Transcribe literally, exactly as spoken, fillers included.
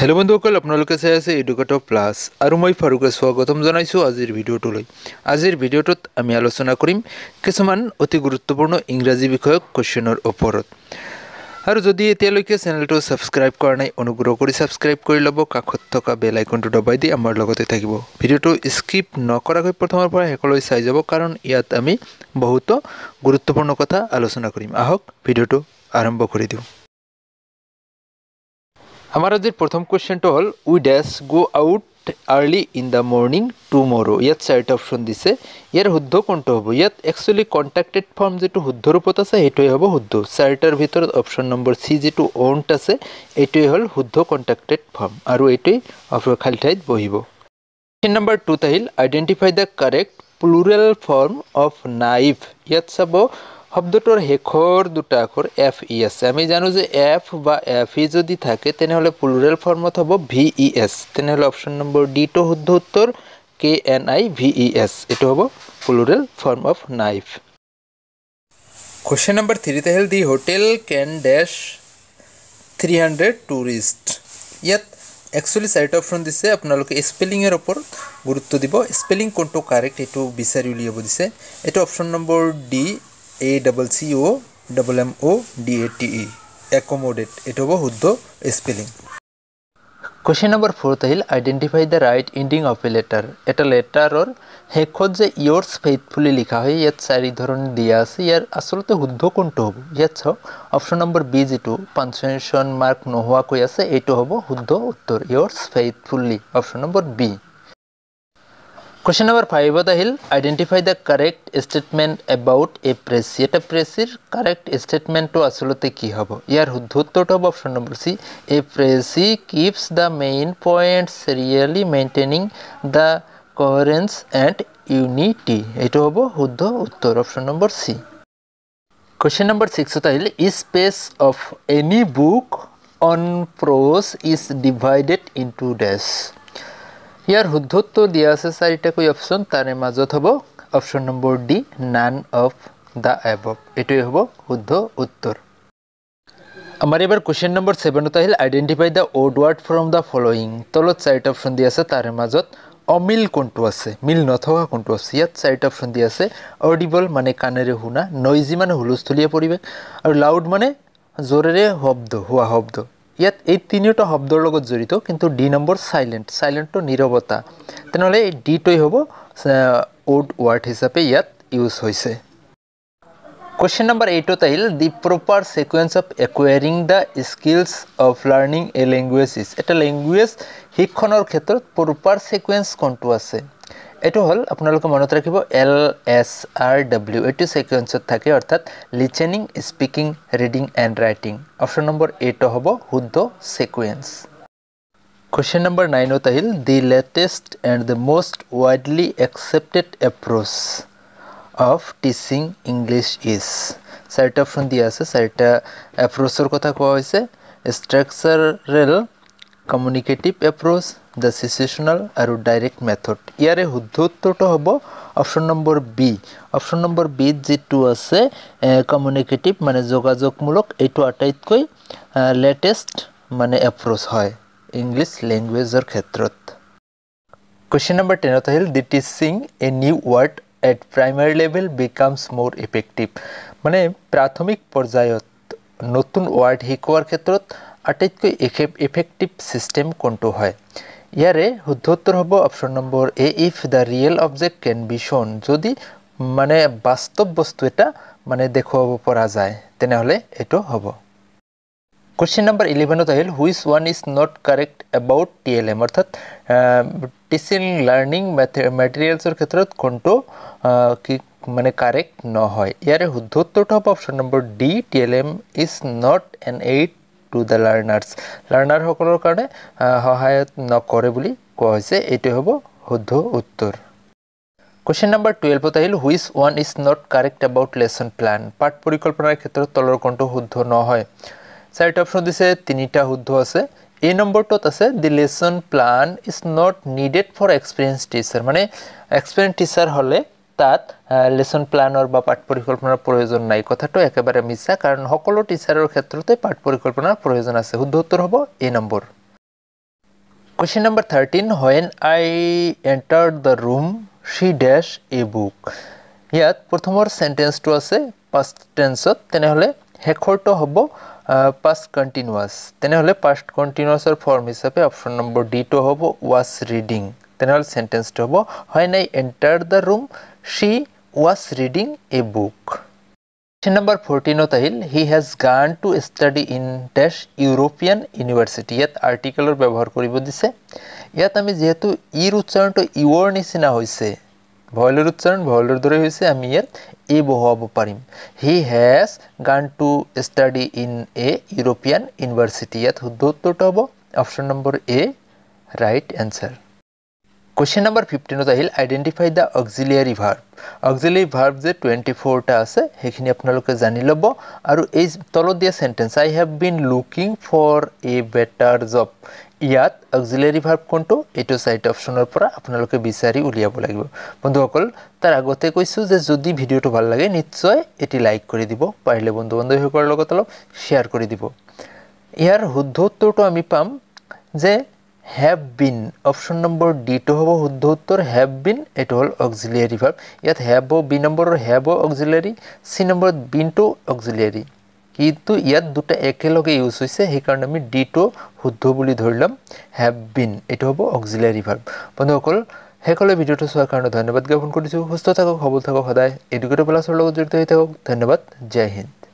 Hello बंधुসকল আপোনালোকে চাই আছে এডুকেটৰ প্লাস আৰু মই ফাৰুকে স্বাগতম জনাইছো আজিৰ ভিডিঅ'টোলৈ। আজিৰ ভিডিঅ'টোত আমি আলোচনা কৰিম কিছুমান অতি গুৰুত্বপূৰ্ণ ইংৰাজী বিষয়ক কোৱেশ্চনৰ ওপৰত। আৰু যদি এতিয়ালৈকে চেনেলটো সাবস্ক্ৰাইব কৰা নাই অনুগ্ৰহ কৰি সাবস্ক্ৰাইব কৰি ল'ব, কাষত থকা বেল আইকনটো দবাই দি আমাৰ লগতে থাকিব। ভিডিঅ'টো স্কিপ নকৰাকৈ প্ৰথমৰ পৰা শেষলৈ চাই যাব কাৰণ ইয়াত আমি বহুত গুৰুত্বপূৰ্ণ কথা আলোচনা কৰিম। আহক ভিডিঅ'টো আৰম্ভ কৰি দিওঁ। আমাৰ আজিৰ প্ৰথম কুৱেশ্যনটো হ'ল we does go out early in the morning tomorrow. ইয়াত চাৰিটা অপশ্যন দিছে, ইয়াৰ শুদ্ধ কোনটো হ'ব? ইয়াত একচুৱেলি কণ্ট্ৰাক্টেড ফৰ্ম যিটো শুদ্ধ ৰূপত আছে সেইটোৱে হ'ব শুদ্ধ। চাৰিটাৰ ভিতৰত অপশ্যন নম্বৰ চি যিটো অন্ট আছে এইটোৱে হ'ল শুদ্ধ কণ্ট্ৰাক্টেড ফৰ্ম আৰু এইটোৱেই খালী ঠাইত বহিব। কুৱেশ্যন নম্বৰ টুত আহিল identify the correct plural form of knife. ইয়াত চাব শব্দটোৰ শেষৰ দুটা আখৰ এফ ই আছে। আমি জানো যে এফ বা এফ ই যদি থাকে তেনেহ'লে প্লুৰেল ফৰ্মত হ'ব ভি ই এছ। তেনেহ'লে অপশ্যন নম্বৰ ডিটো শুদ্ধ উত্তৰ, K N I V E S. এইটো হ'ব plural form of knife. Question number থ্ৰীত আহিল the hotel can does three hundred tourist. ইয়াত একচুৱেলি চাৰিটা অপশ্যন দিছে, আপোনালোকে স্পেলিঙৰ ওপৰত গুৰুত্ব দিব। স্পেলিং কোনটো কাৰেক্ট এইটো বিচাৰি উলিয়াব দিছে। এইটো option number D A double C O' double M O' D A T E accommodate. এইটো হ'ব শুদ্ধ স্পেলিং। কুৱেশ্যন নম্বৰ ফ'ৰত আহিল identify the right ending of a letter. এটা লেটাৰৰ শেষত যে ইয়ৰ্ছ ফেইথফুলি লিখা হয় ইয়াত চাৰি ধৰণে দিয়া আছে, ইয়াৰ আচলতে শুদ্ধ কোনটো হ'ব? ইয়াত চাওক অপশ্যন নম্বৰ বি যিটো পাঞ্চুৱেশ্যন মাৰ্ক নোহোৱাকৈ আছে এইটো হ'ব শুদ্ধ উত্তৰ, yours faithfully, option number B. Question number ফাইভত আহিল identify the correct statement about a precis. এটা প্ৰেছিৰ কাৰেক্ট ষ্টেটমেণ্টটো আচলতে কি হ'ব? ইয়াৰ শুদ্ধ উত্তৰটো হ'ব option number C, a precis keeps the main points really maintaining the coherence and unity. এইটো হ'ব শুদ্ধ উত্তৰ, option number C. Question number ছিক্সত আহিল each page of any book on prose is divided into dash. ইয়াৰ শুদ্ধ উত্তৰ দিয়া আছে চাৰিটাকৈ অপশ্যন, তাৰে মাজত হ'ব option number D none of the above. এইটোৱে হ'ব শুদ্ধ উত্তৰ। আমাৰ এবাৰ কুৱেশ্যন নম্বৰ ছেভেনত আহিল identify the odd word from the following. তলত চাৰিটা অপশ্যন দিয়া আছে, তাৰে মাজত অমিল কোনটো আছে, মিল নথকা কোনটো আছে? ইয়াত চাৰিটা অপশ্যন দিয়া আছে, অডিবল মানে কাণেৰে শুনা, নইজি মানে হুলস্থুলীয়া পৰিৱেশ, আৰু লাউড মানে জোৰেৰে শব্দ হোৱা শব্দ। ইয়াত এই তিনিওটা শব্দৰ লগত জড়িত, কিন্তু ডি নম্বৰ চাইলেণ্ট, চাইলেণ্টটো নীৰৱতা। তেনেহ'লে এই ডিটোৱে হ'ব অড ৱাৰ্ড হিচাপে ইয়াত ইউজ হৈছে। কুৱেশ্যন নম্বৰ এইটত আহিল the proper sequence of acquiring the skills of learning a language is. এটা লেংগুৱেজ শিক্ষণৰ ক্ষেত্ৰত প্ৰপাৰ ছিকুৱেঞ্চ কোনটো আছে? এইটো হ'ল আপোনালোকে মনত ৰাখিব এল এছ আৰ ডাব্লিউ, এইটো ছিকুৱেঞ্চত থাকে, অৰ্থাৎ listening, speaking, reading and writing. Option number এইটো হ'ব শুদ্ধ ছিকুৱেঞ্চ। কুৱেশ্যন নম্বৰ নাইনত আহিল the latest and the most widely accepted approach of teaching English is. চাৰিটা অপশ্যন দিয়া আছে, চাৰিটা এপ্ৰ'চৰ কথা কোৱা হৈছে, structural, communicative approach, the situational আৰু ডাইৰেক্ট মেথড। ইয়াৰে শুদ্ধ উত্তৰটো হ'ব option number B. Option number বিত যিটো আছে কমিউনিকেটিভ মানে যোগাযোগমূলক, এইটো আটাইতকৈ লেটেষ্ট মানে এপ্ৰ'চ হয় ইংলিছ লেংগুৱেজৰ ক্ষেত্ৰত। কুৱেশ্যন নম্বৰ টেনত আহিল the teaching a new word at primary level becomes more effective. মানে প্ৰাথমিক পৰ্যায়ত নতুন ৱাৰ্ড শিকোৱাৰ ক্ষেত্ৰত আটাইতকৈ ইফেক্টিভ ছিষ্টেম কোনটো হয়? ইয়াৰে শুদ্ধ উত্তৰ হ'ব option number A if the real object can be shown. যদি মানে বাস্তৱ বস্তু এটা মানে দেখুৱাব পৰা যায় তেনেহ'লে এইটো হ'ব। কুৱেশ্যন নম্বৰ ইলেভেনত আহিল which one is not correct about T L M, অৰ্থাৎ টিচিং লাৰ্ণিং মেটেৰিয়েলছৰ ক্ষেত্ৰত কোনটো কি মানে কাৰেক্ট নহয়? ইয়াৰে শুদ্ধ উত্তৰটো হ'ব option number D T L M is not an aid to the learners. লাৰ্ণাৰসকলৰ কাৰণে সহায়ত নকৰে বুলি কোৱা হৈছে, এইটোৱে হ'ব শুদ্ধ উত্তৰ। কুৱেশ্যন নম্বৰ টুৱেলভত আহিল which one is not correct about lesson plan. পাঠ পৰিকল্পনাৰ ক্ষেত্ৰত তলৰ কোনটো শুদ্ধ নহয়? চাৰিটা অপশ্যন দিছে, তিনিটা শুদ্ধ আছে। এই নম্বৰটোত আছে the lesson plan is not needed for experience teacher. মানে এক্সপিৰিয়েঞ্চ টিচাৰ হ'লে তাত লেচন প্লানৰ বা পাঠ পৰিকল্পনাৰ প্ৰয়োজন নাই। কথাটো একেবাৰে মিছা, কাৰণ সকলো টিচাৰৰ ক্ষেত্ৰতে পাঠ পৰিকল্পনাৰ প্ৰয়োজন আছে। শুদ্ধ উত্তৰ হ'ব এই number. Question number thirteen. When I entered the room, she dash a book. ইয়াত প্ৰথমৰ সেন্টেন্সটো আছে past tenseত তেনেহলে হেখৰটো হ'ব past continuous তেনেহলে past continuousৰ ফৰ্ম হিচাপে অপচন নম্বৰ ডি টো হ'ব was reading তেনেহলে সেন্টেন্সটো হ'ব when I entered the room she was reading a book. Question number fourteen ত আহিল he has gone to study in dash European university ইয়াত আৰ্টিকেলৰ ব্যৱহাৰ কৰিব দিছে ইয়াত আমি যেহেতু ইৰ উচ্চাৰণটো ইৱৰ নিচিনা হৈছে ভয়েলৰ উচ্চাৰণ ভয়েলৰ দৰে হৈছে আমি ইয়াত এ বহাব পাৰিম he has gone to study in a European university ইয়াত শুদ্ধ উত্তৰটো হ'ব option number A right answer. Question number fifteen ত আহিল identify the auxiliary verb auxiliary verb যে twenty-four টা আছে হেখিনি আপোনালোকে জানি লব আৰু এই তলত দিয়া sentence I have been looking for a better job ইয়াত auxiliary verb কোনটো এটো সাইড অপচনৰ পৰা আপোনালোকে বিচাৰি উলিয়াব লাগিব বন্ধুসকল তাৰ আগতে কৈছো যে যদি ভিডিওটো ভাল লাগে নিশ্চয় এটি লাইক কৰি দিব পাৰিলে বন্ধু বান্ধৱীসকলৰ লগত অলপ শেয়াৰ কৰি দিব ইয়াৰ শুদ্ধ উত্তৰটো আমি পাম যে have been option number D to hobo শুদ্ধ উত্তৰ have been it all auxiliary verb ইয়াত have b number have auxiliary c number been to auxiliary কিন্তু ইয়াত দুটা একেলগে ইউজ হৈছে সেই কাৰণে আমি D to শুদ্ধ বুলি ধৰিলাম have been it hobo auxiliary verb বন্ধুসকল হেকলে ভিডিওটো চোৱাৰ কাৰণে ধন্যবাদ জ্ঞাপন কৰিছো সুস্থ থাকক সবল থাকক সদায় এডুকেটিভ ক্লাছৰ লগত জড়িত হৈ থাকক ধন্যবাদ জয় হিন্দ